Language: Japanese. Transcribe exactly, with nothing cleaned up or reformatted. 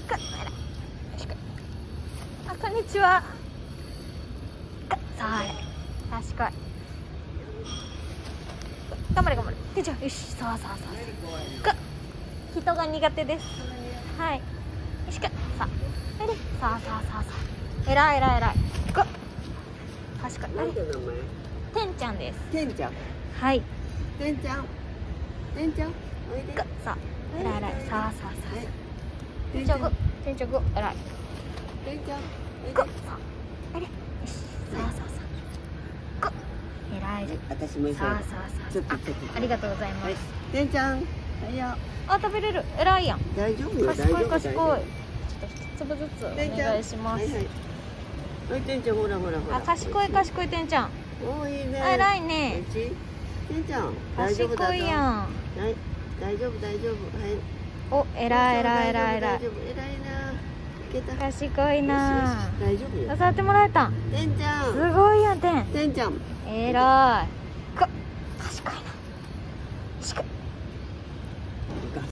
かあらよしこい。あ、こんにちは。かさあ賢い。頑張れ頑張れ。店長よし、そうそうそうか。人が苦手です。はい。よしかさああれさあさあさあさあえらいえらいえらいか賢い。あれてんちゃんです。 てんちゃん。 はい。 てんちゃん。てんちゃん。おいで。 かさあえらいえらいさあさあさあ店長ぐ店長ぐえらいてんちゃん。 かさああれよしさあさあさあかえらい私も一緒。 さあさあさあちょっとちょっと。 ありがとうございます。 てんちゃん。はいよ。 あ、食べれる。えらいやん。 大丈夫よ。 賢い賢い。ちょっと大丈夫。 一粒ずつおてんちゃん願いします。 はいはい。はい、てんちゃん、ほらほらほら。 あ、賢い賢いてんちゃん。 おー、いいね。 あ、偉いね。 おいしい。てんちゃん。大丈夫だぞ。 賢いやん。 はい。大丈夫大丈夫。はい。 お、えらいえらいえらいえらい。 大丈夫。偉いな。いけた。 賢いな。 大丈夫よ。 触ってもらえたん。 てんちゃん。 すごいやんてん。 てんちゃん。 えらい。か。